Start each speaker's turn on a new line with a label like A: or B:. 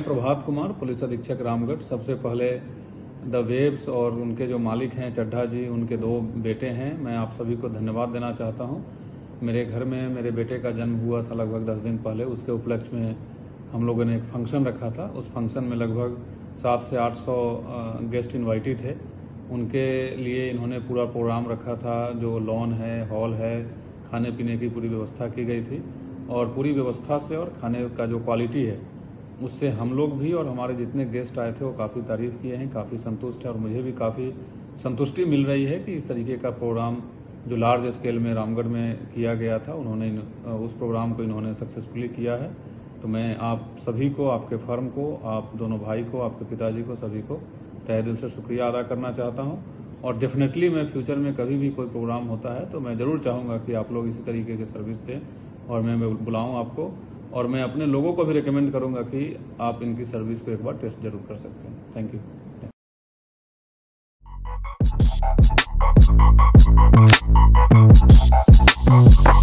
A: Prabhat Kumar, police अधीक्षक रामगढ़। सबसे पहले द वेव्स और उनके जो मालिक हैं चड्ढा जी, उनके 2 बेटे हैं, मैं आप सभी को धन्यवाद देना चाहता हूं। मेरे घर में मेरे बेटे का जन्म हुआ था लगभग 10 दिन पहले। उसके उपलक्ष्य में हम लोगों ने एक फंक्शन रखा था। उस फंक्शन में लगभग 700 से 800 गेस्ट इन्वाइटेड थे। उनके लिए इन्होंने पूरा प्रोग्राम रखा था, जो लॉन है, हॉल है, खाने पीने की पूरी व्यवस्था की गई थी। और पूरी व्यवस्था से और खाने का जो क्वालिटी है उससे हम लोग भी और हमारे जितने गेस्ट आए थे वो काफ़ी तारीफ़ किए हैं, काफ़ी संतुष्ट है। और मुझे भी काफ़ी संतुष्टि मिल रही है कि इस तरीके का प्रोग्राम जो लार्ज स्केल में रामगढ़ में किया गया था, उन्होंने उस प्रोग्राम को इन्होंने सक्सेसफुली किया है। तो मैं आप सभी को, आपके फर्म को, आप दोनों भाई को, आपके पिताजी को, सभी को तहे दिल से शुक्रिया अदा करना चाहता हूं। और डेफिनेटली मैं फ्यूचर में कभी भी कोई प्रोग्राम होता है तो मैं ज़रूर चाहूँगा कि आप लोग इसी तरीके की सर्विस दें और मैं बुलाऊँ आपको। और मैं अपने लोगों को भी रिकमेंड करूँगा कि आप इनकी सर्विस को एक बार टेस्ट जरूर कर सकते हैं। Thank you.